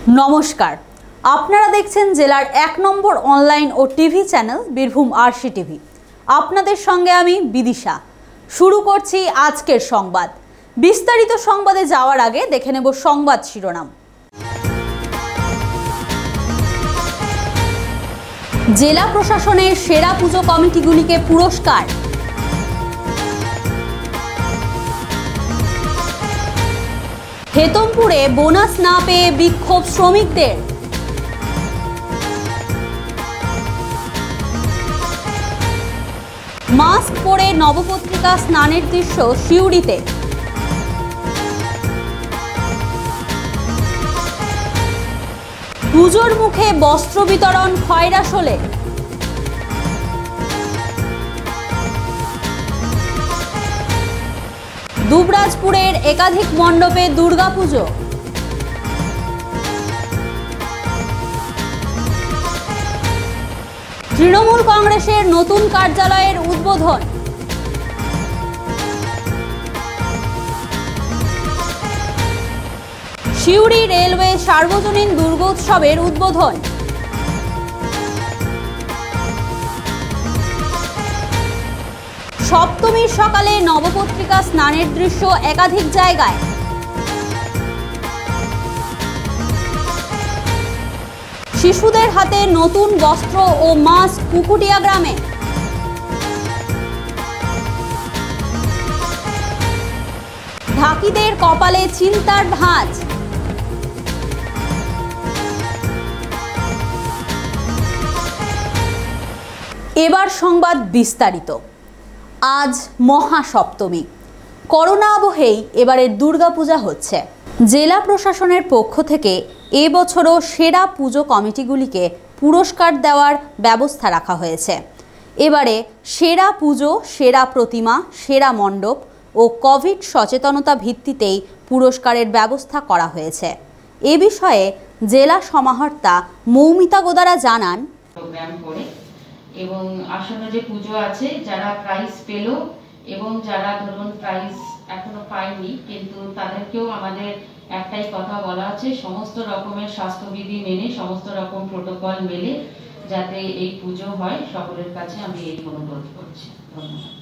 नमस्कार आपनारा देखছেন জেলার 1 নম্বর অনলাইন ও TV channel Birbhum RC TV. আপনাদের সঙ্গে আমি বিদিশা। শুরু করছি আজকের সংবাদ। বিস্তারিত সংবাদে যাওয়ার আগে দেখে নেব সংবাদ শিরোনাম। জেলা প্রশাসনের সেরা পুজো কমিটিগুলিকে পুরস্কার। হেতমপুরে বোনাস না পেয়ে বিক্ষোভ শ্রমিকদের। মাস্ক পরে নবপত্রিকা স্নানের দৃশ্য সিউড়িতে। পুজোর মুখে বস্ত্র বিতরণ খয়রাশোলে। দুবরাজপুরের একাধিক মণ্ডপে দুর্গাপুজো। তৃণমূল কংগ্রেসের নতুন কার্যালয়ের উদ্বোধন। সিউড়ি রেলওয়ে সার্বজনীন দুর্গোৎসবের উদ্বোধন। সপ্তমীর সকালে নবপত্রিকা স্নানের দৃশ্য একাধিক জায়গায়। শিশুদের হাতে নতুন বস্ত্র ও মাস্ক কুকুটিয়া গ্রামে। ঢাকিদের কপালে চিন্তার ভাঁজ। এবার সংবাদ বিস্তারিত। আজ মহাসপ্তমী। করোনা আবহেই এবারের দুর্গাপূজা হচ্ছে। জেলা প্রশাসনের পক্ষ থেকে এবছরও সেরা পুজো কমিটিগুলিকে পুরস্কার দেওয়ার ব্যবস্থা রাখা হয়েছে। এবারে সেরা পুজো, সেরা প্রতিমা, সেরা মণ্ডপ ও কোভিড সচেতনতা ভিত্তিতেই পুরস্কারের ব্যবস্থা করা হয়েছে। এ বিষয়ে জেলা সমাহর্তা মৌমিতা গোদারা জানান, এবং আসন্ন যে পুজো আছে যারা প্রাইজ পেল এবং যারা ধরুন প্রাইজ এখনো পায়নি কিন্তু তাদেরকেও আমাদের একটাই কথা বলা আছে, সমস্ত রকমের স্বাস্থ্যবিধি মেনে সমস্ত রকম প্রোটোকল মেনে যাতে এই পুজো হয় সকলের কাছে আমি এই অনুরোধ করছি। ধন্যবাদ।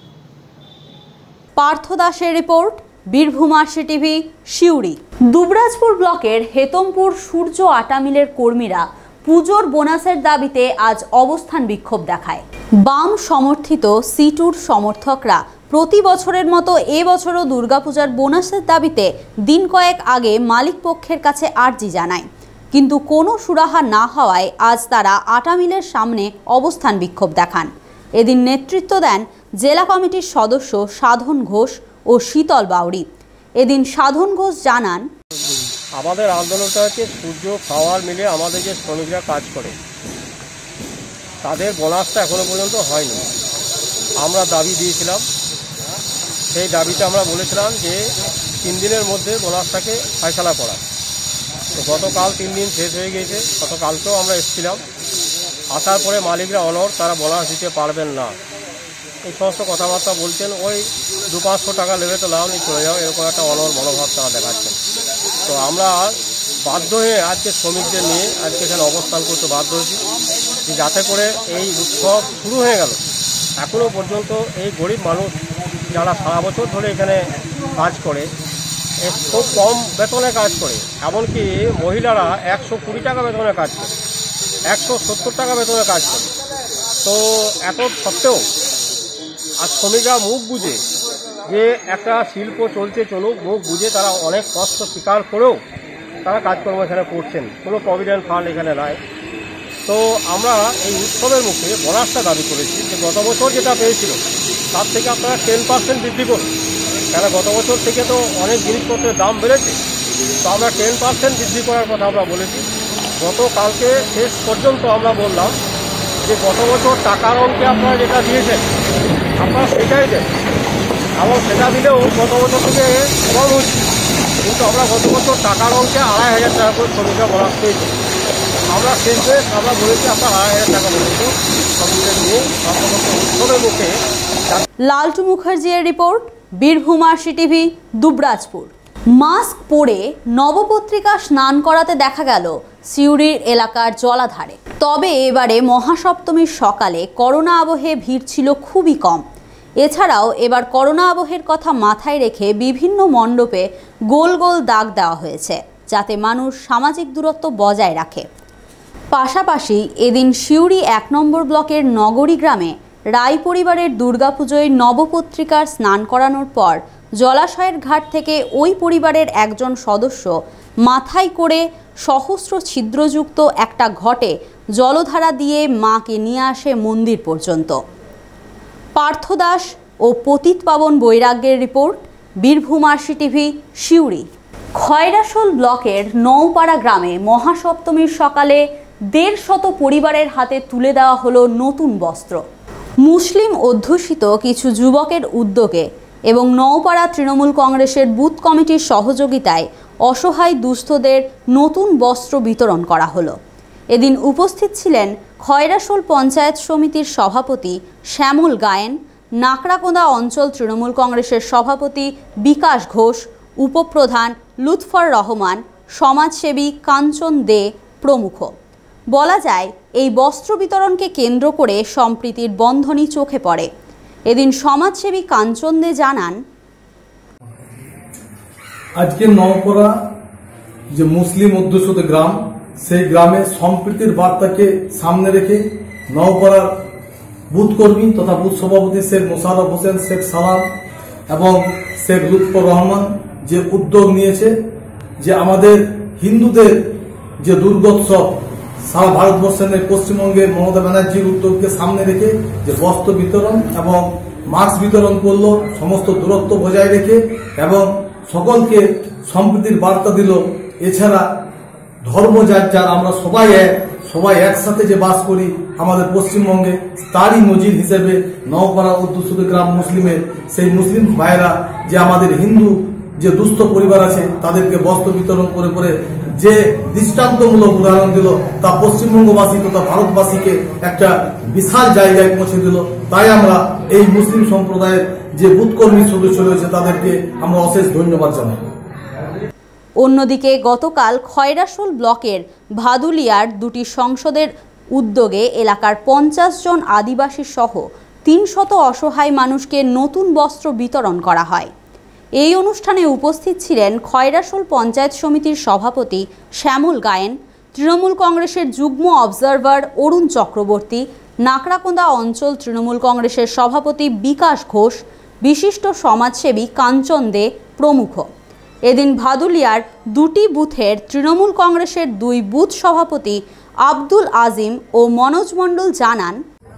পার্থ দাসের report, Birbhum RC TV, Suri. Dubrajpur ব্লকের হেতমপুর সূর্য আটা মিলের কর্মীরা পুজোর বোনাসের দাবিতে আজ অবস্থান বিক্ষোভ দেখায়। বাম সমর্থিত সিটুর সমর্থকরা প্রতি বছরের মতো এবছরও দুর্গাপূজার বোনাসের দাবিতে দিন কয়েক আগে মালিক পক্ষের কাছে আর্জি জানায়, কিন্তু কোনো সুরাহা না হওয়ায় আজ তারা আটা মিলের সামনে অবস্থান বিক্ষোভ দেখান। এদিন নেতৃত্ব দেন জেলা কমিটির সদস্য সাধন ঘোষ ও শীতল বাউরি। এদিন সাধন ঘোষ জানান, আমাদের আন্দোলনটা হচ্ছে সূর্য পাওয়ার মিলে আমাদের যে শ্রমিকরা কাজ করে তাদের বোনাসটা এখনো পর্যন্ত হয়নি। আমরা দাবি দিয়েছিলাম, সেই দাবিতে আমরা বলেছিলাম যে 3 দিনের মধ্যে বোনাসটাকে ফয়সালা করা। তো গতকাল 3 দিন শেষ হয়ে গিয়েছে, গতকালকেও আমরা এসেছিলাম। আসার পরে মালিকরা অনড়, তারা বোনাস দিতে পারবেন না, এই সমস্ত কথাবার্তা বলছেন। ওই 200-500 টাকা নেবে তো লাভ নিয়ে চলে যাও, এরকম একটা অনড় মনোভাব তারা দেখাচ্ছেন। তো আমরা বাধ্য হয়ে আজকে শ্রমিকদের নিয়ে আজকে এখানে অবস্থান করতে বাধ্য হয়েছি, যাতে করে এই উৎসব শুরু হয়ে গেল এখনও পর্যন্ত এই গরিব মানুষ যারা সারা বছর ধরে এখানে কাজ করে, খুব কম বেতনে কাজ করে, এমনকি মহিলারা 120 টাকা বেতনে কাজ করে, 170 টাকা বেতনে কাজ করে। তো এত সত্ত্বেও আর শ্রমিকরা মুখ বুঝে যে একটা শিল্প চলছে চলুক, মুখ বুঝে তারা অনেক কষ্ট স্বীকার করেও তারা কাজকর্ম এখানে করছেন। কোনো প্রভিডেন্ট ফান্ড এখানে নাই। তো আমরা এই উৎসবের মুখে বোনাসটা দাবি করেছি যে গত বছর যেটা পেয়েছিল তার থেকে আপনারা 10% বৃদ্ধি করুন, কেন গত বছর থেকে তো অনেক জিনিসপত্রের দাম বেড়েছে। তো আমরা 10% বৃদ্ধি করার কথা আমরা বলেছি। গতকালকে শেষ পর্যন্ত আমরা বললাম যে গত বছর টাকার অঙ্কে আপনারা যেটা দিয়েছেন আপনারা সেটাই দেন, এবং সেটা দিলেও গত বছর থেকে কম হচ্ছে, কিন্তু আমরা গত বছর টাকার অঙ্কে 2500 টাকা করে শ্রমিকরা বোনাস পেয়েছি। আমরা শেষে আমরা বলেছি আমরা 2500 টাকা বলেছি শ্রমিকদের নিয়ে উৎসবের মুখে। লালটু মুখার্জির report, Birbhum RC TV, Dubrajpur. Mask পরে নবপত্রিকা স্নান করাতে দেখা গেল সিউড়ির এলাকার জলাধারে। তবে এবারে মহাসপ্তমীর সকালে করোনা আবহে ভিড় ছিল খুবই কম। এছাড়াও এবার করোনা আবহের কথা মাথায় রেখে বিভিন্ন মণ্ডপে গোল গোল দাগ দেওয়া হয়েছে, যাতে মানুষ সামাজিক দূরত্ব বজায় রাখে। পাশাপাশি এদিন সিউড়ি ১ নম্বর ব্লকের নগরী গ্রামে রায় পরিবারের দুর্গাপুজোয় নবপত্রিকার স্নান করানোর পর জলাশয়ের ঘাট থেকে ওই পরিবারের একজন সদস্য মাথায় করে সহস্র ছিদ্রযুক্ত একটা ঘটে জলধারা দিয়ে মাকে নিয়ে আসে মন্দির পর্যন্ত। পার্থ দাস ও পতিত পাবন বৈরাগ্যের report, Birbhum RC TV, Suri. Khoyrasol ব্লকের নৌপাড়া গ্রামে মহাসপ্তমীর সকালে ১৫০ পরিবারের হাতে তুলে দেওয়া হলো নতুন বস্ত্র। মুসলিম অধ্যুষিত কিছু যুবকের উদ্যোগে এবং নৌপাড়া তৃণমূল কংগ্রেসের বুথ কমিটির সহযোগিতায় অসহায় দুস্থদের নতুন বস্ত্র বিতরণ করা হলো। এদিন উপস্থিত ছিলেন খয়রাশোল পঞ্চায়েত সমিতির সভাপতি শ্যামল গায়েন, নাকড়াকোঁদা অঞ্চল তৃণমূল কংগ্রেসের সভাপতি বিকাশ ঘোষ, উপপ্রধান লুৎফর রহমান, সমাজসেবী কাঞ্চন দে প্রমুখ। বলা যায়, এই বস্ত্র বিতরণকে কেন্দ্র করে সম্প্রীতির বন্ধনই চোখে পড়ে। এদিন সমাজসেবী কাঞ্চন দে জানান, আজকে নওপাড়া যে মুসলিম অধ্যুষিত গ্রাম, সেই গ্রামে সম্প্রীতির বার্তাকে সামনে রেখে নওপাড়ার বুথ কর্মী তথা বুথ সভাপতি শেখ মোশাররফ হোসেন, শেখ সালাম এবং শেখ লুৎফর রহমান যে উদ্যোগ নিয়েছে যে আমাদের হিন্দুদের যে দুর্গোৎসব সারা ভারতবর্ষের পশ্চিমবঙ্গে মমতা ব্যানার্জির উদ্যোগকে সামনে রেখে যে বস্ত্র বিতরণ এবং মাস্ক বিতরণ করলো, সমস্ত দূরত্ব বজায় রেখে এবং সকলকে সম্প্রীতির বার্তা দিল। এছাড়া ধর্ম যার যার, আমরা সবাই একসাথে যে বাস করি আমাদের পশ্চিমবঙ্গে, তারই নজির হিসেবে নওপাড়া অধ্যুষিত গ্রাম মুসলিমের সেই মুসলিম ভাইয়েরা যে আমাদের হিন্দু যে দুস্থ পরিবার আছে তাদেরকে বস্ত্র বিতরণ করে করে যে দৃষ্টান্তমূলক উদাহরণ দিল, তা পশ্চিমবঙ্গবাসী তথা ভারতবাসীকে একটা বিশাল জায়গায় পৌঁছে দিল। তাই আমরা এই মুসলিম সম্প্রদায়ের যে বুথকর্মী সদস্য রয়েছে তাদেরকে আমরা অশেষ ধন্যবাদ জানাই। অন্যদিকে গতকাল খয়রাশোল ব্লকের ভাদুলিয়ার দুটি সংসদের উদ্যোগে এলাকার ৫০ জন আদিবাসী সহ ৩০০ অসহায় মানুষকে নতুন বস্ত্র বিতরণ করা হয়। এই অনুষ্ঠানে উপস্থিত ছিলেন খয়রাশোল পঞ্চায়েত সমিতির সভাপতি শ্যামল গায়েন, তৃণমূল কংগ্রেসের যুগ্ম অবজারভার অরুণ চক্রবর্তী, নাকড়াকোঁদা অঞ্চল তৃণমূল কংগ্রেসের সভাপতি বিকাশ ঘোষ, বিশিষ্ট সমাজসেবী কাঞ্চন দে প্রমুখ। এদিন ভাদুলিয়ার দুটি বুথের তৃণমূল কংগ্রেসের ২ বুথ সভাপতি আব্দুল আজিম ও মনোজ মণ্ডল জানান,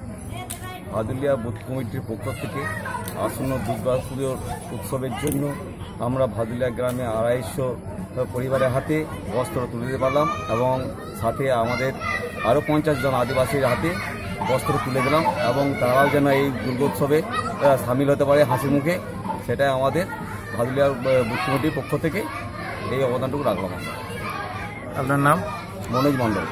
ভাদুলিয়া বুথ কমিটির পক্ষ থেকে আসন্ন দুর্গাপুজোর উৎসবের জন্য আমরা ভাদুলিয়া গ্রামে ২৫০ পরিবারের হাতে বস্ত্র তুলে দিতে পারলাম এবং সাথে আমাদের আরও ৫০ জন আদিবাসীর হাতে বস্ত্র তুলে দিলাম এবং তারাও যেন এই দুর্গোৎসবে সামিল হতে পারে হাসি মুখে, সেটাই আমাদের ভাদুলিয়ার বুথ কমিটির পক্ষ থেকে এই অবদানটুকু রাখলাম। আপনার নাম? মনোজ মণ্ডল।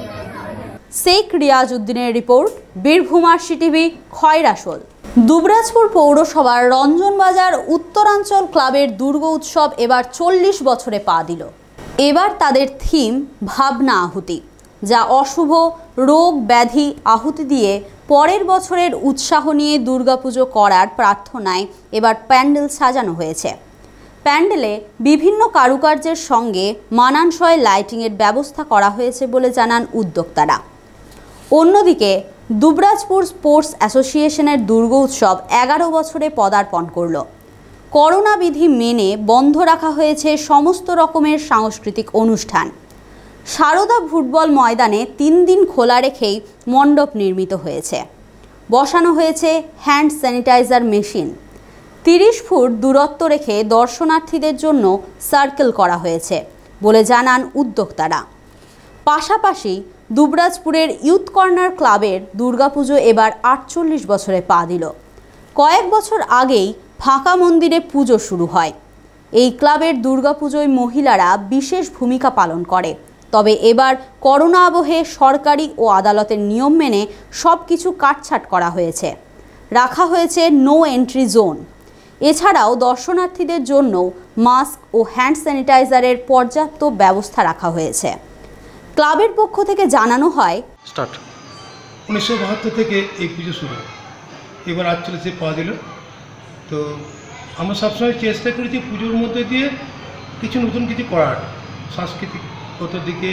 শেখ রিয়াজ উদ্দিনের report, Birbhum RC TV, Khoyrasol. Dubrajpur পৌরসভার রঞ্জনবাজার উত্তরাঞ্চল ক্লাবের দুর্গা উৎসব এবার ৪০ বছরে পা দিল। এবার তাদের থিম ভাবনা আহুতি, যা অশুভ রোগ ব্যাধি আহুতি দিয়ে পরের বছরের উৎসাহ নিয়ে দুর্গাপুজো করার প্রার্থনায় এবার প্যান্ডেল সাজানো হয়েছে। প্যান্ডেলে বিভিন্ন কারুকার্যের সঙ্গে মানানসই লাইটিংয়ের ব্যবস্থা করা হয়েছে বলে জানান উদ্যোক্তারা। অন্যদিকে দুবরাজপুর স্পোর্টস অ্যাসোসিয়েশনের দুর্গা উৎসব ১১ বছরে পদার্পণ করল। করোনা বিধি মেনে বন্ধ রাখা হয়েছে সমস্ত রকমের সাংস্কৃতিক অনুষ্ঠান। সারদা ফুটবল ময়দানে ৩ দিন খোলা রেখেই মণ্ডপ নির্মিত হয়েছে। বসানো হয়েছে হ্যান্ড স্যানিটাইজার মেশিন। ৩০ ফুট দূরত্ব রেখে দর্শনার্থীদের জন্য সার্কেল করা হয়েছে বলে জানান উদ্যোক্তারা। পাশাপাশি দুবরাজপুরের ইউথ কর্নার ক্লাবের দুর্গাপুজো এবার ৪৮ বছরে পা দিল। কয়েক বছর আগেই ফাঁকা মন্দিরে পুজো শুরু হয়। এই ক্লাবের দুর্গাপুজোয় মহিলারা বিশেষ ভূমিকা পালন করে। তবে এবার করোনা আবহে সরকারি ও আদালতের নিয়ম মেনে সব কিছু কাটছাট করা হয়েছে। রাখা হয়েছে নো এন্ট্রি জোন। এছাড়াও দর্শনার্থীদের জন্য মাস্ক ও হ্যান্ড স্যানিটাইজারের পর্যাপ্ত ব্যবস্থা রাখা হয়েছে। ক্লাবের পক্ষ থেকে জানানো হয়, স্টার্ট 1972 থেকে এই পুজো শুরু, এবার 48-এ পা দিল। তো আমরা সবসময় চেষ্টা করেছি পুজোর মধ্যে দিয়ে কিছু নতুন কিছু করার, সাংস্কৃতিকগত দিকে,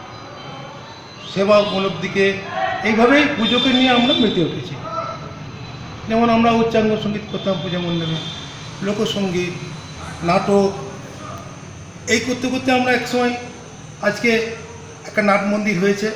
সেবামূলক দিকে, এইভাবেই পুজোকে নিয়ে আমরা মেতে উঠেছি। যেমন আমরা উচ্চাঙ্গ সঙ্গীত করতাম পূজা মণ্ডপে, লোকসঙ্গীত, নাটক, এই করতে করতে আমরা একসময় আজকে একটা নাট মন্দির হয়েছে।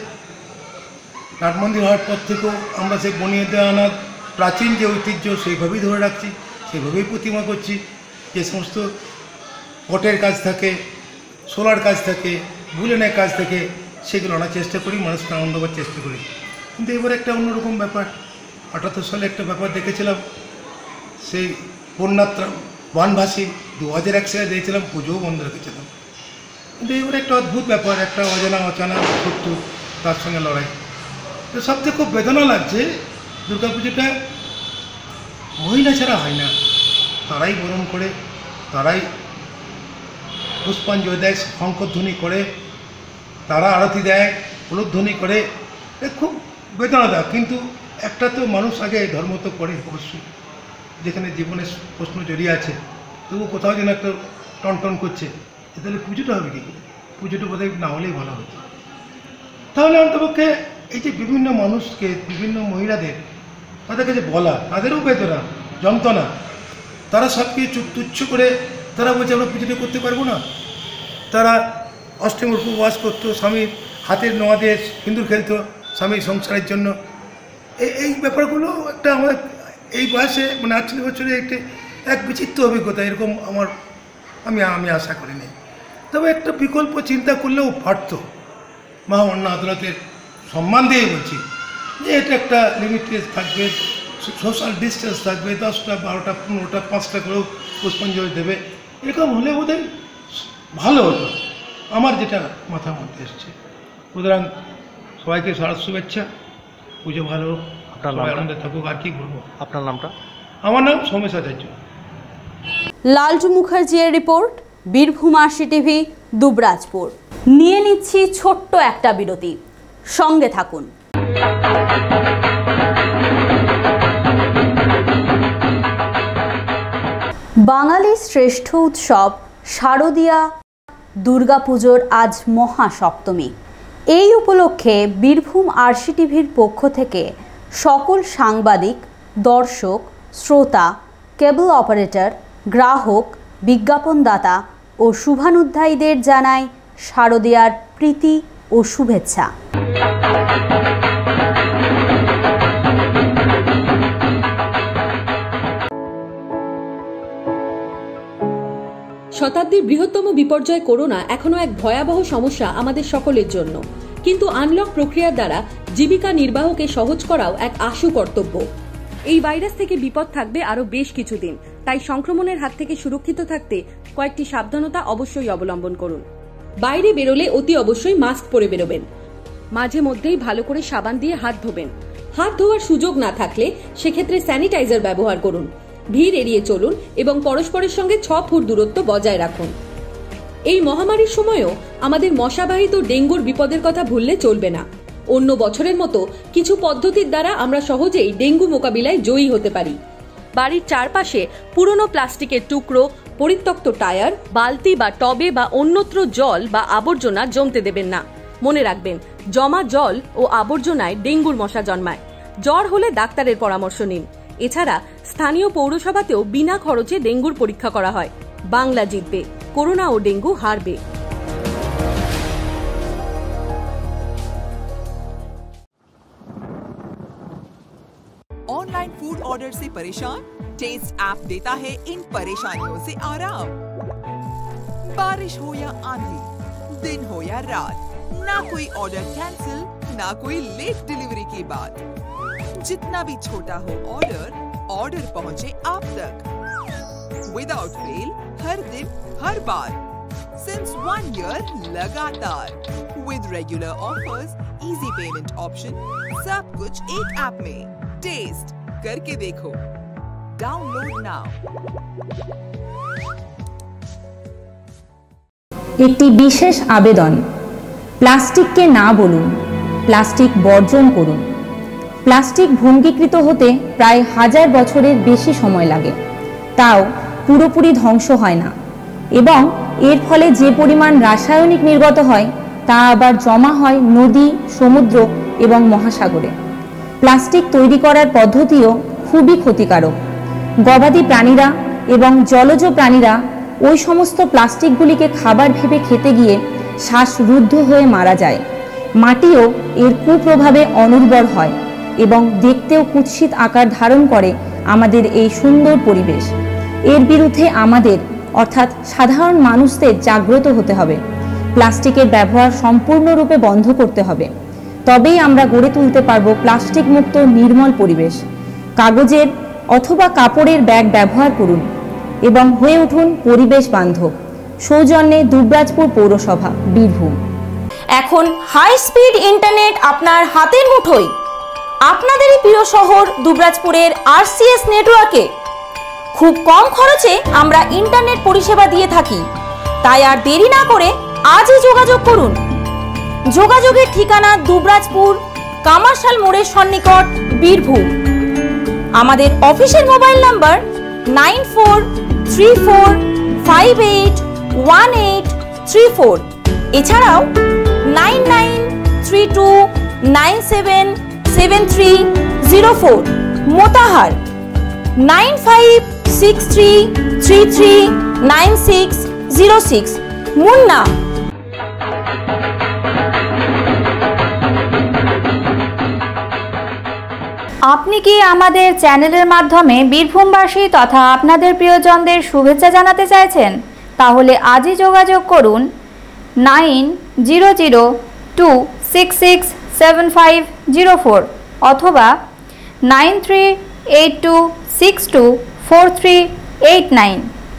নাট মন্দির হওয়ার পর থেকেও আমরা সেই বনিয়ে দেওয়া আনা প্রাচীন যে ঐতিহ্য সেইভাবেই ধরে রাখছি, সেইভাবেই প্রতিমা করছি। যে সমস্ত পটের কাজ থাকে, সোলার কাজ থাকে, বুলেনের কাজ থাকে, সেগুলো আনার চেষ্টা করি, মানুষকে আনন্দ দেওয়ার চেষ্টা করি। কিন্তু এবার একটা অন্যরকম ব্যাপার, 78 সালে একটা ব্যাপার দেখেছিলাম, সেই বন্যাত্রা বানভাসী 2001 সালে দিয়েছিলাম, পুজোও বন্ধ রেখেছিলাম। কিন্তু এবার একটা অদ্ভুত ব্যাপার, একটা অজানা অচানা শত্রু, তার সঙ্গে লড়াই। তো সবথেকে খুব বেদনা লাগছে, দুর্গাপুজোটা মহিলা ছাড়া হয় না, তারাই বরণ করে, তারাই পুষ্পাঞ্জলি দেয়, শঙ্করধ্বনি করে, তারা আরতি দেয়, উলুধ্বনি করে, খুব বেদনাদায়ক। কিন্তু একটা তো মানুষ আগে ধর্ম তো করে অবশ্যই, যেখানে জীবনের প্রশ্ন জড়িয়ে আছে, তবু কোথাও যেন একটা টনটন করছে, তাহলে পুজোটা হবে কী করে? পুজোটা বোধহয় না হলেই ভালো হতো। তাহলে অন্তপক্ষে এই যে বিভিন্ন মানুষকে, বিভিন্ন মহিলাদের, তাদের কাছে বলা, তাদেরও বেদনা, যন্ত্রণা, তারা সব কিছু তুচ্ছ করে তারা বলছে আমরা পুজোটা করতে পারবো না। তারা অষ্টমীর উপবাস করতো, স্বামীর হাতের নোয়া দিয়ে সিঁদুর খেলতো স্বামীর সংসারের জন্য। এই ব্যাপারগুলো একটা আমার এই বয়সে, মানে 48 বছরে এক বিচিত্র অভিজ্ঞতা, এরকম আমি আশা করিনি। তবে একটা বিকল্প চিন্তা করলেও পারত। মহামান্য আদালতের সম্মান দিয়ে বলছি যে এটা একটা লিমিটেড থাকবে, সোশ্যাল ডিস্টেন্স থাকবে, 10টা 12টা 15টা 5টা করেও পুষ্পাঞ্জলি দেবে, এরকম হলে বোধহয় ভালো হতো, আমার যেটা মাথার মধ্যে এসছে। সুতরাং সবাইকে শারদ শুভেচ্ছা, পুজো ভালো হোক, সবাই আনন্দে থাকুক। আর কি বলবো? আপনার নামটা? আমার নাম সোমেশ আচার্য। লালটু মুখার্জির report, Birbhum RC TV, Dubrajpur. নিয়ে নিচ্ছি ছোট্ট একটা বিরতি, সঙ্গে থাকুন। বাঙালির শ্রেষ্ঠ উৎসব শারদীয়া দুর্গাপুজোর আজ মহাসপ্তমী। এই উপলক্ষে বীরভূম আরসি টিভির পক্ষ থেকে সকল সাংবাদিক, দর্শক, শ্রোতা, কেবল অপারেটর, গ্রাহক, বিজ্ঞাপনদাতা ও শুভানুধ্যায়ীদের জানাই শারদীয়ার প্রীতি ও শুভেচ্ছা। শতাব্দীর বৃহত্তম বিপর্যয় করোনা এখনো এক ভয়াবহ সমস্যা আমাদের সকলের জন্য, কিন্তু আনলক প্রক্রিয়ার দ্বারা জীবিকা নির্বাহকে সহজ করাও এক আশু কর্তব্য। এই ভাইরাস থেকে বিপদ থাকবে আরো বেশ কিছুদিন, তাই সংক্রমণের হাত থেকে সুরক্ষিত থাকতে কয়েকটি সাবধানতা অবশ্যই অবলম্বন করুন। বাইরে বেরোলে অতি অবশ্যই মাস্ক পরে বেরোবেন। মাঝে মধ্যেই ভালো করে সাবান দিয়ে হাত ধোবেন। হাত ধোয়ার সুযোগ না থাকলে সেক্ষেত্রে স্যানিটাইজার ব্যবহার করুন। ভিড় এড়িয়ে চলুন এবং পরস্পরের সঙ্গে 6 ফুট দূরত্ব বজায় রাখুন। এই মহামারীর সময়ও আমাদের মশাবাহিত ডেঙ্গুর বিপদের কথা ভুললে চলবে না। অন্য বছরের মতো কিছু পদ্ধতির দ্বারা আমরা সহজেই ডেঙ্গু মোকাবিলায় জয়ী হতে পারি। বাড়ির চারপাশে পুরনো প্লাস্টিকের টুকরো, পরিত্যক্ত টায়ার, বালতি বা টবে বা অন্যত্র জল বা আবর্জনা জমতে দেবেন না। মনে রাখবেন, জমা জল ও আবর্জনায় ডেঙ্গুর মশা জন্মায়। জ্বর হলে ডাক্তারের পরামর্শ নিন। এছাড়া স্থানীয় পৌরসভাতেও বিনা খরচে ডেঙ্গুর পরীক্ষা করা হয়। বাংলা জিতবে, করোনা ও ডেঙ্গু হারবে। ऑनलाइन फूड ऑर्डर से परेशान? टेस्ट ऐप देता है इन परेशानियों से आराम। बारिश हो या आंधी, दिन हो या रात, ना कोई ऑर्डर कैंसिल, ना कोई लेट डिलीवरी की बात। जितना भी छोटा हो ऑर्डर पहुंचे आप तक विदाउट फेल, हर दिन हर बार, सिंस 1 ईयर लगातार, with regular offers, easy payment option, सब कुछ एक ऐप में। टेस्ट करके देखो, डाउनलोड नाउ। একটি বিশেষ আবেদন, প্লাস্টিককে না বলুন, প্লাস্টিক বর্জন করুন। প্লাস্টিক ভঙ্গীকৃত হতে প্রায় 1000 বছরের বেশি সময় লাগে, তাও পুরোপুরি ধ্বংস হয় না, এবং এর ফলে যে পরিমাণ রাসায়নিক নির্গত হয় তা আবার জমা হয় নদী, সমুদ্র এবং মহাসাগরে। প্লাস্টিক তৈরি করার পদ্ধতিও খুবই ক্ষতিকারক। গবাদি প্রাণীরা এবং জলজ প্রাণীরা ওই সমস্ত প্লাস্টিকগুলিকে খাবার ভেবে খেতে গিয়ে শ্বাসরুদ্ধ হয়ে মারা যায়। মাটিও এর কুপ্রভাবে অনুর্বর হয় এবং দেখতেও কুৎসিত আকার ধারণ করে আমাদের এই সুন্দর পরিবেশ। এর বিরুদ্ধে আমাদের অর্থাৎ সাধারণ মানুষদের জাগ্রত হতে হবে। প্লাস্টিকের ব্যবহার সম্পূর্ণরূপে বন্ধ করতে হবে, তবেই আমরা গড়ে তুলতে পারব প্লাস্টিক মুক্ত নির্মল পরিবেশ। কাগজের অথবা কাপড়ের ব্যাগ ব্যবহার করুন এবং হয়ে উঠুন পরিবেশ বান্ধব। সৌজন্যে দুবরাজপুর পৌরসভা, বীরভূম। এখন হাই স্পিড ইন্টারনেট আপনার হাতের মুঠোয়। আপনাদেরই প্রিয় শহর দুবরাজপুরের RCS নেটওয়ার্কে খুব কম খরচে আমরা ইন্টারনেট পরিষেবা দিয়ে থাকি। তাই আর দেরি না করে আজই যোগাযোগ করুন। যোগাযোগের ঠিকানা দুবরাজপুর কামারশাল মোড়ের সন্নিকট, বীরভূম। আমাদের অফিসের মোবাইল নাম্বার 9434581834। এছাড়াও 9932977304। মোতাহার 9563339606। মুন্না। আপনি কি আমাদের চ্যানেলের মাধ্যমে বীরভূমবাসী তথা আপনাদের প্রিয়জনদের শুভেচ্ছা জানাতে চাইছেন? তাহলে আজই যোগাযোগ করুন 9002667504 অথবা 9382624389।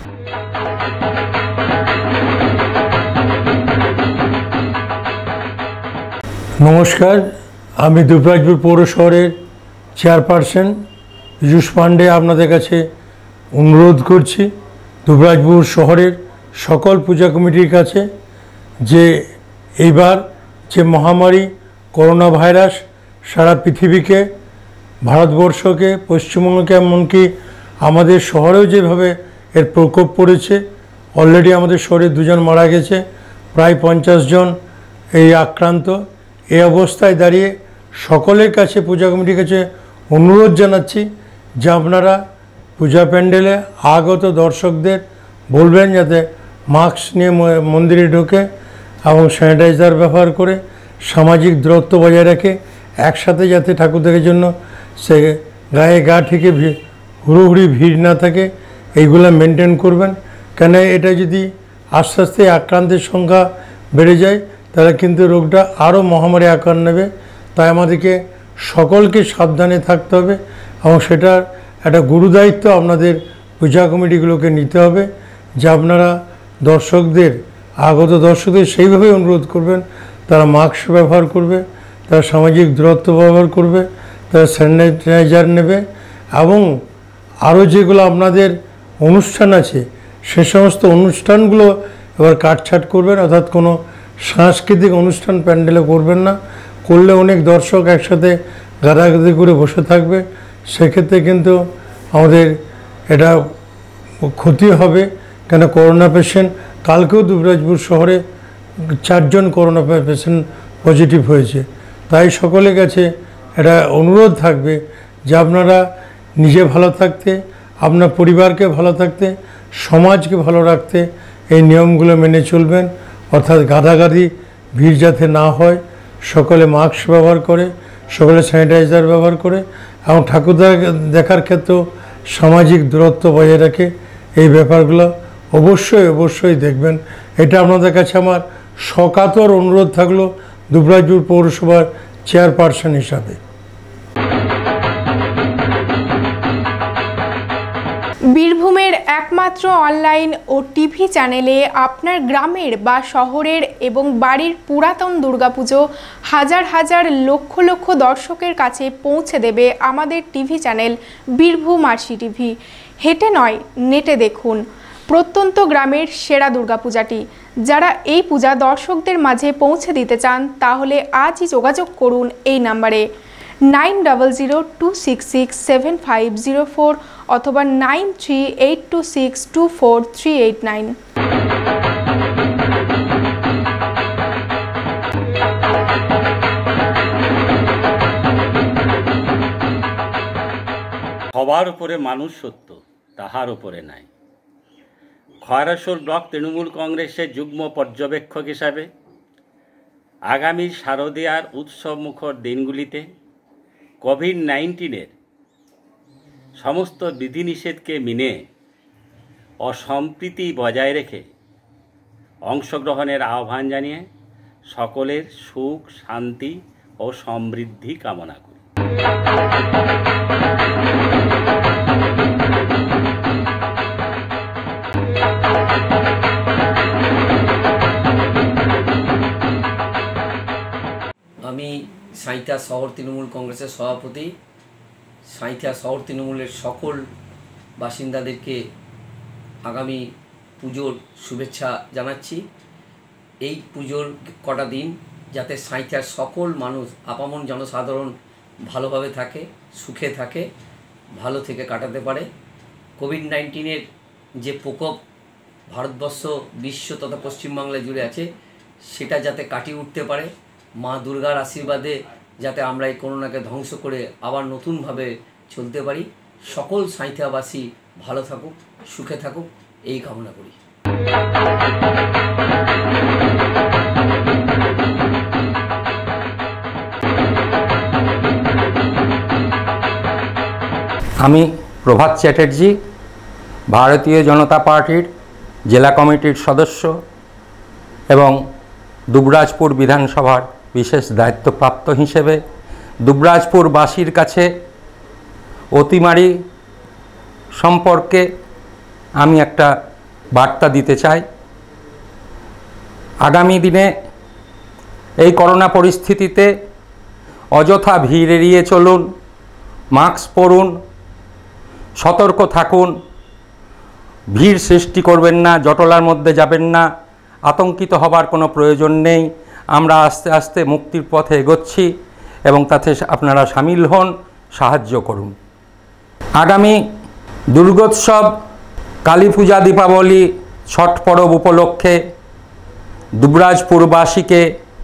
নমস্কার, আমি দুবরাজপুর পৌর শহরের চেয়ারপারসন পীযূষ পাণ্ডে আপনাদের কাছে অনুরোধ করছি দুবরাজপুর শহরের সকল পূজা কমিটির কাছে যে এইবার যে মহামারী করোনা ভাইরাস সারা পৃথিবীকে, ভারতবর্ষকে, পশ্চিমবঙ্গকে, এমনকি আমাদের শহরেও যেভাবে এর প্রকোপ পড়েছে, অলরেডি আমাদের শহরে 2 জন মারা গেছে, প্রায় 50 জন এই আক্রান্ত। এই অবস্থায় দাঁড়িয়ে সকলের কাছে, পূজা কমিটির কাছে অনুরোধ জানাচ্ছি যে আপনারা পূজা প্যান্ডেলে আগত দর্শকদের বলবেন যাতে মাস্ক নিয়ে মন্দিরে ঢোকে এবং স্যানিটাইজার ব্যবহার করে সামাজিক দূরত্ব বজায় রাখে একসাথে যাতে ঠাকুর দেখার জন্য সে গায়ে গা ঠেকে হুড়োহুড়ি ভিড় না থাকে, এইগুলো মেনটেন করবেন। কেন এটা যদি আস্তে আস্তে আক্রান্তের সংখ্যা বেড়ে যায় তাহলে কিন্তু রোগটা আরও মহামারী আকার নেবে। তাই আমাদেরকে সকলকে সাবধানে থাকতে হবে এবং সেটার একটা গুরুদায়িত্ব আপনাদের পূজা কমিটিগুলোকে নিতে হবে যে আপনারা দর্শকদের, আগত দর্শকদের সেইভাবে অনুরোধ করবেন তারা মাস্ক ব্যবহার করবে, তারা সামাজিক দূরত্ব ব্যবহার করবে, তারা স্যানিটাইজার নেবে এবং আরও যেগুলো আপনাদের অনুষ্ঠান আছে সে সমস্ত অনুষ্ঠানগুলো এবার কাটছাট করবেন, অর্থাৎ কোনো সাংস্কৃতিক অনুষ্ঠান প্যান্ডেলে করবেন না। করলে অনেক দর্শক একসাথে গাদাগাদি করে বসে থাকবে, সেক্ষেত্রে কিন্তু আমাদের এটা ক্ষতি হবে। কেন করোনা পেশেন্ট, কালকেও দুবরাজপুর শহরে 4 জন করোনা পেশেন্ট পজিটিভ হয়েছে। তাই সকলের কাছে এটা অনুরোধ থাকবে যে আপনারা নিজে ভালো থাকতে, আপনার পরিবারকে ভালো থাকতে, সমাজকে ভালো রাখতে এই নিয়মগুলো মেনে চলবেন। অর্থাৎ গাদাগাদি ভিড় যাতে না হয়, সকলে মাস্ক ব্যবহার করে, সকলে স্যানিটাইজার ব্যবহার করে এবং ঠাকুর দেখার ক্ষেত্রেও সামাজিক দূরত্ব বজায় রাখে। এই ব্যাপারগুলো অবশ্যই অবশ্যই দেখবেন। এটা আপনাদের কাছে আমার সকাতর অনুরোধ থাকলো দুবরাজপুর পৌরসভার চেয়ারপারসন হিসাবে। বীরভূমের একমাত্র অনলাইন ও টিভি চ্যানেলে আপনার গ্রামের বা শহরের এবং বাড়ির পুরাতন দুর্গাপুজো হাজার হাজার লক্ষ লক্ষ দর্শকের কাছে পৌঁছে দেবে আমাদের TV channel Birbhum RC TV. হেঁটে নয়, নেটে দেখুন। প্রত্যন্ত গ্রামের সেরা দুর্গাপূজাটি। যারা এই পূজা দর্শকদের মাঝে পৌঁছে দিতে চান তাহলে আজই যোগাযোগ করুন এই নাম্বারে 9002667504 অথবা 9382624389। সবার উপরে মানুষ সত্য, তাহার উপরে নাই। খয়রাসোল ব্লক তৃণমূল কংগ্রেসের যুগ্ম পর্যবেক্ষক হিসাবে আগামী শারদীয়ার উৎসবমুখর দিনগুলিতে কোভিড-19 সমস্ত বিধিনিষেধকে মেনে ও সম্প্রীতি বজায় রেখে অংশগ্রহণের আহ্বান জানিয়ে সকলের সুখ, শান্তি ও সমৃদ্ধি কামনা করি। আমি সাঁইথিয়া শহর তৃণমূল কংগ্রেসের সভাপতি। সাঁইথিয়া শহর তৃণমূলের সকল বাসিন্দাদেরকে আগামী পুজোর শুভেচ্ছা জানাচ্ছি। এই পুজোর কটা দিন যাতে সাঁইথিয়ার সকল মানুষ, আপামর জনসাধারণ ভালোভাবে থাকে, সুখে থাকে, ভালো থেকে কাটাতে পারে। কোভিড-19 যে প্রকোপ ভারতবর্ষ, বিশ্ব তথা পশ্চিমবাংলা জুড়ে আছে, সেটা যাতে কাটিয়ে উঠতে পারে। মা দুর্গার আশীর্বাদে যাতে আমরা এই করোনাকে ধ্বংস করে আবার নতুনভাবে চলতে পারি। সকল সাঁইথিয়াবাসী ভালো থাকুক, সুখে থাকুক, এই কামনা করি। আমি প্রভাত চ্যাটার্জি, ভারতীয় জনতা পার্টির জেলা কমিটির সদস্য এবং দুবরাজপুর বিধানসভার বিশেষ দায়িত্বপ্রাপ্ত হিসেবে দুবরাজপুরবাসীর কাছে অতিমারি সম্পর্কে আমি একটা বার্তা দিতে চাই। আগামী দিনে এই করোনা পরিস্থিতিতে অযথা ভিড় এড়িয়ে চলুন, মাস্ক পরুন, সতর্ক থাকুন, ভিড় সৃষ্টি করবেন না, জটলার মধ্যে যাবেন না, আতঙ্কিত হবার কোনো প্রয়োজন নেই। আমরা আস্তে আস্তে মুক্তির পথে এগোচ্ছি এবং তাতে আপনারা সামিল হন, সাহায্য করুন। আগামী দুর্গোৎসব, কালী পূজা, দীপাবলি, ছট পরব উপলক্ষে দুবরাজপুরবাসীকে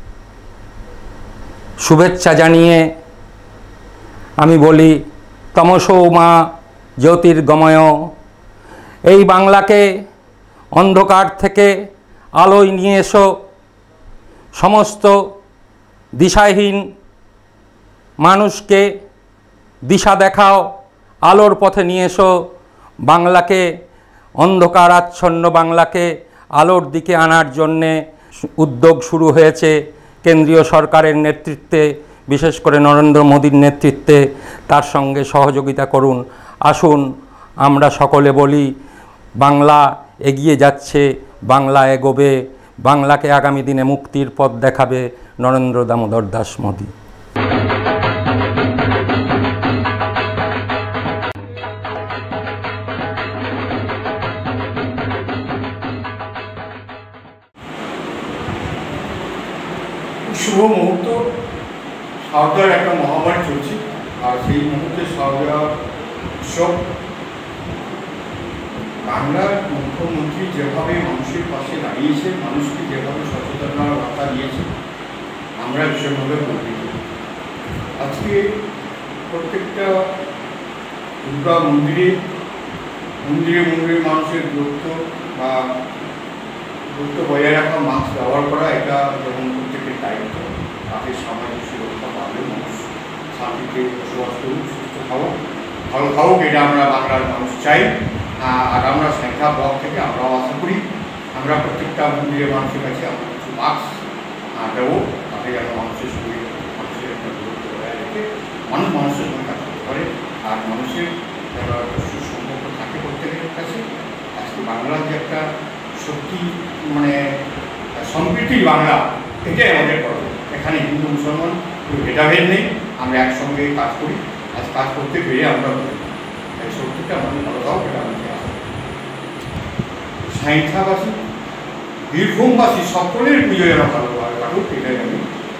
শুভেচ্ছা জানিয়ে আমি বলি, তমসো মা জ্যোতির্গময়। এই বাংলাকে অন্ধকার থেকে আলোয় নিয়ে এসো, সমস্ত দিশাহীন মানুষকে দিশা দেখাও, আলোর পথে নিয়ে এসো। বাংলাকে, অন্ধকার আচ্ছন্ন বাংলাকে আলোর দিকে আনার জন্যে উদ্যোগ শুরু হয়েছে কেন্দ্রীয় সরকারের নেতৃত্বে, বিশেষ করে নরেন্দ্র মোদীর নেতৃত্বে। তার সঙ্গে সহযোগিতা করুন। আসুন আমরা সকলে বলি, বাংলা এগিয়ে যাচ্ছে, বাংলা এগোবে, বাংলাকে আগামী দিনে মুক্তির পথ দেখাবে নরেন্দ্র দামোদর দাস মোদী। শুভ মুহূর্ত, শারদার একটা মহামারী চলছে, আর সেই মুহূর্তে শারদা উৎসব। বাংলার মুখ্যমন্ত্রী যেভাবে মানুষের পাশে দাঁড়িয়েছে, মানুষকে যেভাবে সচেতনতার বার্তা দিয়েছে, আমরা ভীষণভাবে গর্বিত। আজকে প্রত্যেকটা দুর্গা মন্দিরে মন্দিরে মানুষের দূরত্ব বা দূরত্ব বজায় রাখা, মাস্ক ব্যবহার করা, এটা যেমন প্রত্যেকের দায়িত্ব। তাদের সামাজিক সুরক্ষা পাবে, মানুষ শান্তিতে বসবাস করুক, সুস্থ থাকুক, ভালো থাকুক, এটা আমরা বাংলার মানুষ চাই। আর আমরা সাঁইথিয়া ব্লক থেকে আমরাও আশা করি আমরা প্রত্যেকটা মন্দিরের মানুষের কাছে আমরা কিছু মাস্ক দেবো, তাতে যেন মানুষের সঙ্গে মানুষের একটা দূরত্ব বজায় রেখে মানুষের সঙ্গে কাজ করতে পারে, আর মানুষের সুসম্পর্ক থাকে প্রত্যেকের কাছে। আজকে বাংলার যে একটা সত্যি মানে সম্প্রীতির বাংলা, এটাই আমাদের গর্ব। এখানে হিন্দু মুসলমান কোনো ভেদাভেদ নেই, আমরা একসঙ্গে কাজ করি। আজ কাজ করতে পেরে আমরা এই শক্তিটা আমাদের ভালো দাও, এটা আমাদের সাঁইথাবাসী বীরভূমবাসী সকলের পুজো যেন ভালোভাবে কাটুক, এটাই আমি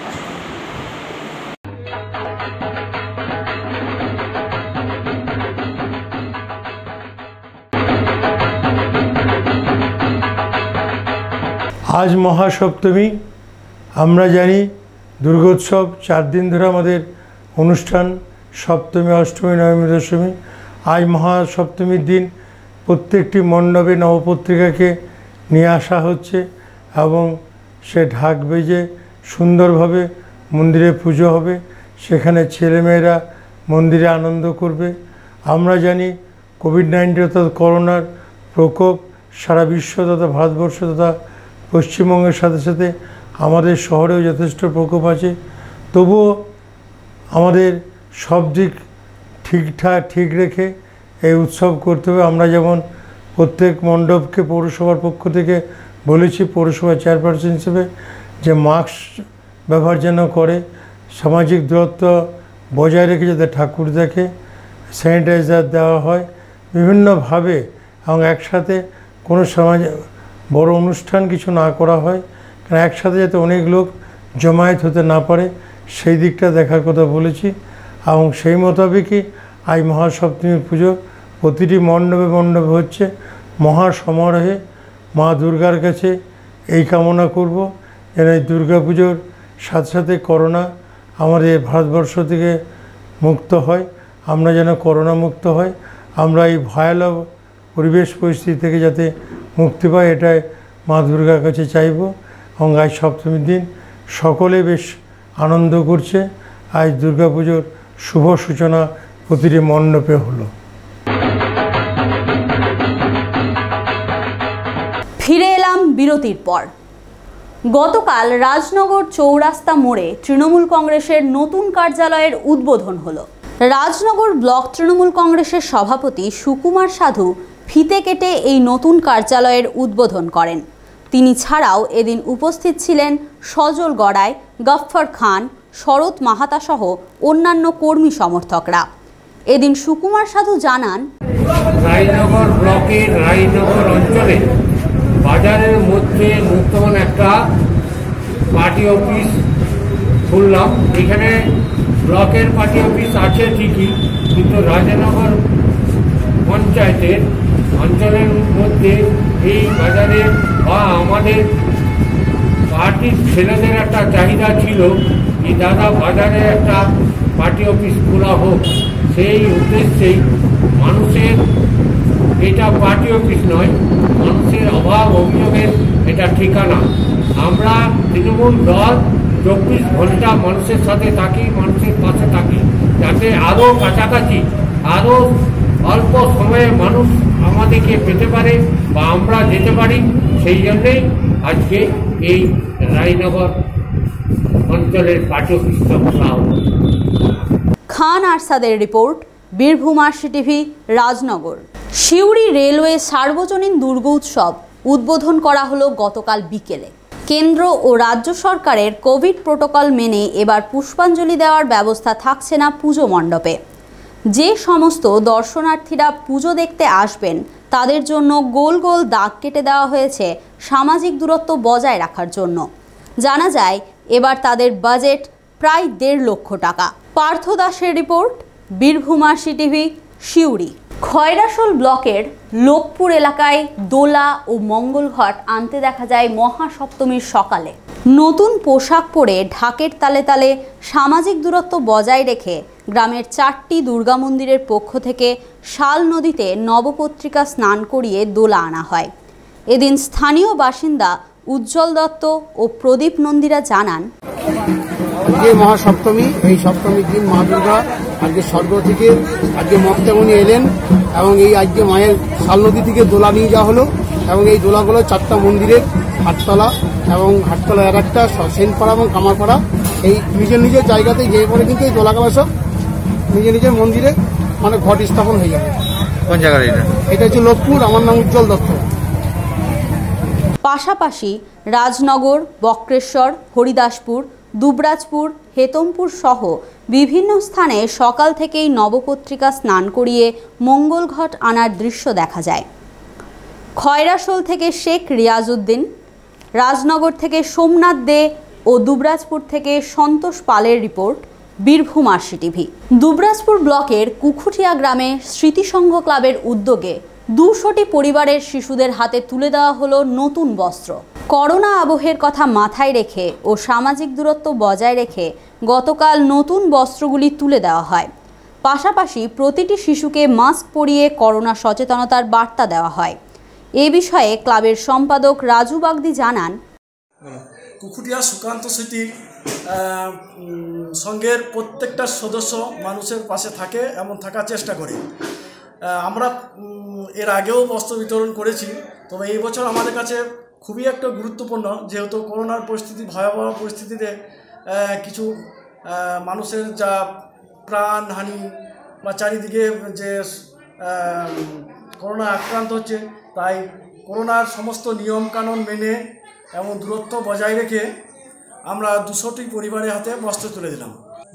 আজ মহাসপ্তমী। আমরা জানি দুর্গোৎসব 4 দিন ধরে আমাদের অনুষ্ঠান, সপ্তমী, অষ্টমী, নবমী, দশমী। আজ মহাসপ্তমীর দিন প্রত্যেকটি মণ্ডপে নবপত্রিকাকে নিয়ে আসা হচ্ছে এবং সে ঢাক বেজে সুন্দরভাবে মন্দিরে পুজো হবে। সেখানে ছেলেমেয়েরা মন্দিরে আনন্দ করবে। আমরা জানি কোভিড-19 অর্থাৎ করোনার প্রকোপ সারা বিশ্ব তথা ভারতবর্ষ তথা পশ্চিমবঙ্গের সাথে সাথে আমাদের শহরেও যথেষ্ট প্রকোপ আছে। তবুও আমাদের সব দিক ঠিক রেখে এই উৎসব করতে হবে। আমরা যেমন প্রত্যেক মণ্ডপকে পৌরসভার পক্ষ থেকে বলেছি, পৌরসভার চেয়ারপারসন হিসেবে, যে মাস্ক ব্যবহার যেন করে, সামাজিক দূরত্ব বজায় রেখে যাতে ঠাকুর দেখে, স্যানিটাইজার দেওয়া হয় বিভিন্নভাবে, এবং একসাথে কোনো সমাজ বড় অনুষ্ঠান কিছু না করা হয়, কারণ একসাথে যাতে অনেক লোক জমায়েত হতে না পারে সেই দিকটা দেখার কথা বলেছি। এবং সেই মোতাবেকই আজ মহাসপ্তমীর পুজো প্রতিটি মণ্ডপে হচ্ছে। মহাসমারোহে মা দুর্গার কাছে এই কামনা করব যেন এই দুর্গা পুজোর সাথে সাথে করোনা আমাদের ভারতবর্ষ থেকে মুক্ত হয়, আমরা যেন করোনা মুক্ত হয়, আমরা এই ভয়াবহ পরিবেশ পরিস্থিতি থেকে যাতে মুক্তি পাই, এটাই মা দুর্গার কাছে চাইব। এবং আজ সপ্তমীর দিন সকলে বেশ আনন্দ করছে। আজ দুর্গা পুজোর শুভ সূচনা প্রতিটি মণ্ডপে হলো। ফিরে এলাম বিরতির পর। গতকাল রাজনগর চৌরাস্তা মোড়ে তৃণমূল কংগ্রেসের নতুন কার্যালয়ের উদ্বোধন হলো। রাজনগর ব্লক তৃণমূল কংগ্রেসের সভাপতি সুকুমার সাধু ফিতে কেটে এই নতুন কার্যালয়ের উদ্বোধন করেন। তিনি ছাড়াও এদিন উপস্থিত ছিলেন সজল গড়াই, গফফর খান, শরৎ মাহাতা সহ অন্যান্য কর্মী সমর্থকরা। এদিন সুকুমার সাধু জানান, রায়নগর ব্লকের রায়নগর অঞ্চলে বাজারের মধ্যে নতুন একটা পার্টি অফিস খুললাম। এখানে ব্লকের পার্টি অফিস আছে ঠিকই, কিন্তু রাজনগর পঞ্চায়েতের অঞ্চলের মধ্যে এই বাজারে বা আমাদের পার্টির ছেলেদের একটা চাহিদা ছিল যে দাদা বাজারে একটা পার্টি অফিস খোলা হোক। সেই উদ্দেশ্যেই মানুষের, এটা পার্টি অফিস নয়, মানুষের অভাব অভিযোগের এটা ঠিকানা। আমরা তৃণমূল দল 24 ঘন্টা মানুষের সাথে থাকি, মানুষের পাশে থাকি, যাতে আরও কাছাকাছি, আরও অল্প সময়ে মানুষ আমাদেরকে পেতে পারে বা আমরা যেতে পারি। সেই জন্যেই আজকে এই রায়নগর অঞ্চলের পার্টি অফিসটা খোলা হলো। খান আরসাদের রিপোর্ট, Birbhum RC TV, Rajnagar. Suri railway সার্বজনীন দুর্গোৎসব উদ্বোধন করা হলো গতকাল বিকেলে। কেন্দ্র ও রাজ্য সরকারের কোভিড প্রোটোকল মেনে এবার পুষ্পাঞ্জলি দেওয়ার ব্যবস্থা থাকছে না পুজো মণ্ডপে। যে সমস্ত দর্শনার্থীরা পুজো দেখতে আসবেন তাদের জন্য গোল গোল দাগ কেটে দেওয়া হয়েছে সামাজিক দূরত্ব বজায় রাখার জন্য। জানা যায় এবার তাদের বাজেট প্রায় 1.5 লক্ষ টাকা। পার্থ দাসের report, Birbhum RC TV, Suri. Khoyrasol ব্লকের লোকপুর এলাকায় দোলা ও মঙ্গলঘট আনতে দেখা যায় মহাসপ্তমীর সকালে। নতুন পোশাক পরে ঢাকের তালে তালে সামাজিক দূরত্ব বজায় রেখে গ্রামের 4টি দুর্গা মন্দিরের পক্ষ থেকে শাল নদীতে নবপত্রিকা স্নান করিয়ে দোলা আনা হয়। এদিন স্থানীয় বাসিন্দা উজ্জ্বল দত্ত ও প্রদীপ নন্দীরা জানান, আজকে মহাসপ্তমী, এই সপ্তমীর দিন মা দুর্গা আজকে স্বর্গ থেকে আজকে মর্তেমণি এলেন এবং এই আজকে মায়ের শাল নদী থেকে দোলা নিয়ে যাওয়া হলো এবং এই দোলাগুলো 4টা মন্দিরের হাটতলা এবং হাটতলা আর একটা সেনপাড়া এবং কামারপাড়া এই নিজের নিজের জায়গাতে গিয়ে পরে কিন্তু এই দোলাগুলো সব নিজের নিজের মন্দিরে মানে ঘট স্থাপন হয়ে যাবে। কোন জায়গায় এটা হচ্ছে লোকপুর। আমার নাম উজ্জ্বল দত্ত। পাশাপাশি রাজনগর, বক্রেশ্বর, হরিদাসপুর, দুবরাজপুর, হেতমপুর সহ বিভিন্ন স্থানে সকাল থেকেই নবপত্রিকা স্নান করিয়ে মঙ্গলঘট আনার দৃশ্য দেখা যায়। খয়রাশোল থেকে শেখ রিয়াজউদ্দিন, রাজনগর থেকে সোমনাথ দে ও দুবরাজপুর থেকে সন্তোষ পালের রিপোর্ট, বীরভূম আরসি টিভি। দুবরাজপুর ব্লকের কুকুটিয়া গ্রামে স্মৃতিসংঘ ক্লাবের উদ্যোগে 200টি পরিবারের শিশুদের হাতে তুলে দেওয়া হলো নতুন বস্ত্র। করোনা আবহের কথা মাথায় রেখে ও সামাজিক দূরত্ব বজায় রেখে গতকাল নতুন বস্ত্রগুলি তুলে দেওয়া হয়। পাশাপাশি প্রতিটি শিশুকে মাস্ক পরিয়ে করোনা সচেতনতার বার্তা দেওয়া হয়। এ বিষয়ে ক্লাবের সম্পাদক রাজু বাগদি জানান, কুকুটিয়া সুকান্ত স্মৃতি সংঘের প্রত্যেকটা সদস্য মানুষের পাশে থাকে এমন থাকার চেষ্টা করে। আমরা এর আগেও বস্ত্র বিতরণ করেছি, তবে এই বছর আমাদের কাছে খুবই একটা গুরুত্বপূর্ণ, যেহেতু করোনার পরিস্থিতি ভয়াবহ পরিস্থিতিতে কিছু মানুষের যা প্রাণহানি বা চারিদিকে যে করোনা আক্রান্ত হচ্ছে, তাই করোনার সমস্ত নিয়মকানুন মেনে এবং দূরত্ব বজায় রেখে আমরা 200টি পরিবারের হাতে বস্ত্র তুলে দিলাম।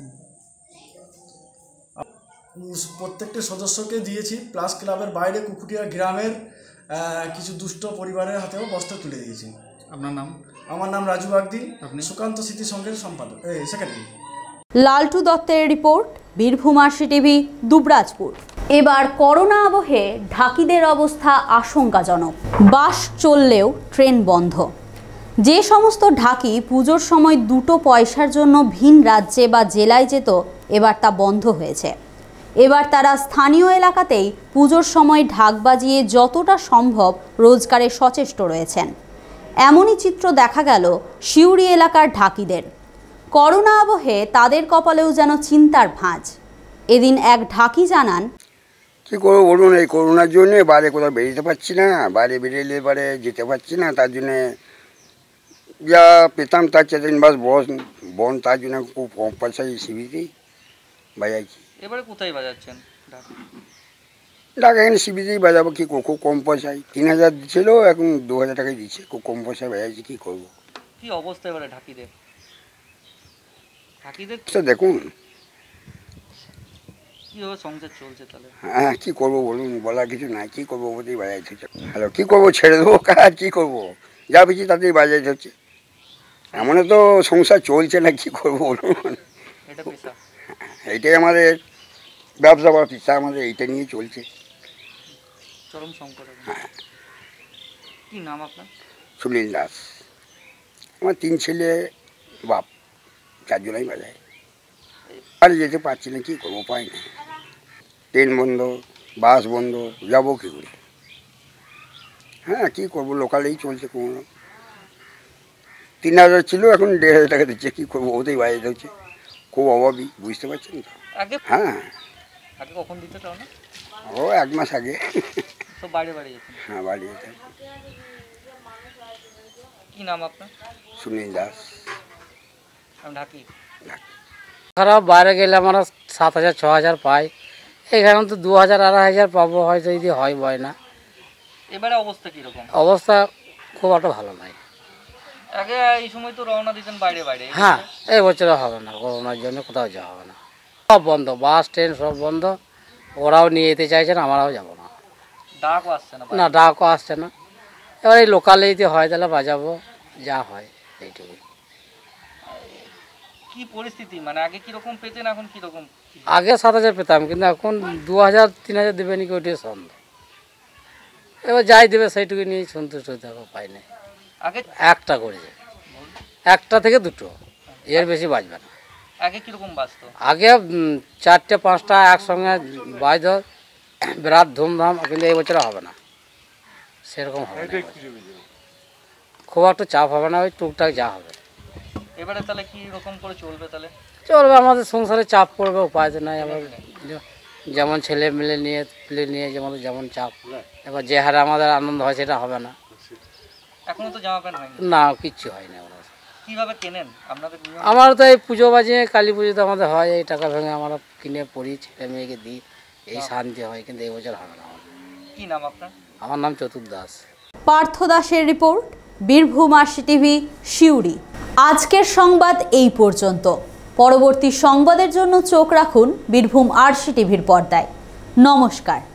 প্রত্যেকটি সদস্যকে দিয়েছি, প্লাস ক্লাবের বাইরে কুকুটিয়া গ্রামের কিছু দুষ্ট পরিবারের হাতেও বস্ত্র তুলে দিয়েছি। আপনার নাম? আমার নাম রাজু বাগদি, সুকান্ত স্মৃতি সংঘের সম্পাদক, সেক্রেটারি। লালটু দত্তের রিপোর্ট, বীরভূম আরসি টিভি, দুবরাজপুর। এবার করোনা আবহে ঢাকিদের অবস্থা আশঙ্কাজনক। বাস চললেও ট্রেন বন্ধ। যে সমস্ত ঢাকি পুজোর সময় 2 পয়সার জন্য ভিন রাজ্যে বা জেলায় যেত, এবার তা বন্ধ হয়েছে। এবার তারা স্থানীয় এলাকাতেই পুজোর সময় ঢাক বাজিয়ে যতটা সম্ভব রোজগারে সচেষ্ট রয়েছেন। এমনই চিত্র দেখা গেল সিউড়ি এলাকার ঢাকিদের। করোনা আবহে তাদের কপালেও যেন চিন্তার ভাঁজ। এদিন এক ঢাকি জানান, কী করবো বলুন, এই করোনার জন্যে বাইরে কোথাও বেরোতে পারছি না, বাইরে বেরোলে এবারে যেতে পারছি না, তার জন্যে যা পেতাম তার চেয়ে 3 মাস বন, তার জন্য খুব কম পয়সায় সিবিতেই বাজাচ্ছি। এবারে কোথায় বাজাচ্ছেন ডাক? এখানে সিবিতেই বাজাবো, কী খুব কম পয়সায়। 3000 ছিল, এখন 2000 টাকায় দিচ্ছে, খুব কম পয়সায় বাজাচ্ছি, কী করবো। কি অবস্থা এবারে ঢাকিদের? দেখুন কীভাবে সংসার চলছে তাহলে? হ্যাঁ, কী করবো বলুন, বলার কিছু নাই, কী করবো ওতেই বাজাইতে হচ্ছে। হ্যালো, কী করবো, ছেড়ে দেবো কাজ, কী করবো, যা বেশি তাতেই বাজাইতে হচ্ছে। এমনও তো সংসার চলছে না, কী করবো বলুন। এইটাই আমাদের ব্যবসা বা পেশা, আমাদের এইটা নিয়ে চলছে। চরম সংকট। হ্যাঁ। কি নাম আপনার? সুনীল দাস। আমার 3 ছেলে, বাপ, 4 জনাই বাজায়। আর যেতে পারছি না, কী করবো, উপায় নেই। ট্রেন বন্ধ, বাস বন্ধ, যাবো কী করে? হ্যাঁ, কী করবো, লোকালেই চলছে। কোনো 3000 ছিল, এখন 1500 টাকা দিচ্ছে, কী করবো, ওতেই বাজাতে হচ্ছে। খুব অভাবী, বুঝতে পারছেন তো। হ্যাঁ, কখন দিতে চাও না? ও 1 মাস আগে। বাইরে যেতেন? হ্যাঁ, বাড়ি যেতেন। কি নাম আপনার? সুনীল দাস। ঢাকি। খারাপ, বাইরে গেলে আমরা 7000-6000 পাই, এখানে তো 2000-2500 পাবো, হয়তো যদি হয় বয় না। এবারে অবস্থা কীরকম? অবস্থা খুব একটা ভালো নাই। আগে এই সময় তো রওনা দিতেন বাইরে। হ্যাঁ, এই বছরে হবে না, করোনার জন্য কোথাও যাওয়া হবে না, সব বন্ধ, বাস ট্রেন সব বন্ধ। ওরাও নিয়ে যেতে চাইছে না, আমরাও যাবো না। ডাকও আসছে না? না, ডাকও আসছে না। এবার এই লোকালে যদি হয় তাহলে বাজাবো, যা হয় এইটুকুই। কি পরিস্থিতি, মানে আগে কিরকম পেতেন, এখন কিরকম? আগে 7000 পেতাম, কিন্তু এখন 2000-3000 দেবে নাকি, ওইটাই সন্দেহ। এবার যাই দেবে সেইটুকু নিয়ে সন্তুষ্ট হতে হবে, পাই নাই। আগে একটা করেছে, 1টা থেকে 2টো, এর বেশি বাজবে না। আগে কিরকম বাজতো? আগে 4টে-5টা একসঙ্গে বাজত, বিরাট ধুমধাম, কিন্তু এই বছরে হবে না, সেরকম হবে না। খুব একটা চাপ হবে না, ওই টুকটাক যা হবে। এবারে তাহলে কি রকম করে চলবে? তাহলে চলবে, আমাদের সংসারে চাপ পড়বে, উপায় তো নাই। আবার যেমন ছেলে মেলে নিয়ে যেমন চাপ, এবার যে হারে আমাদের আনন্দ হয় সেটা হবে না। এখনো তো জামা প্যান্ট হয়নি? না, কিচ্ছু হয়নি। আমরা কিভাবে কেনেন আপনাদের? আমার তো এই পুজো বাজিয়ে, কালী পুজোতে আমাদের হয়, এই টাকা ভেঙে আমরা কিনে পড়ি, ছেলে মেয়েকে দিই, এই শান্তি হয়, কিন্তু এই বছর হবে না। কি নাম আপনার? আমার নাম চতুর দাস। পার্থ দাসের report, Birbhum RC TV, Suri. আজকের সংবাদ এই পর্যন্ত। পরবর্তী সংবাদের জন্য চোখ রাখুন বীরভূম আরসি টিভির পর্দায়। নমস্কার।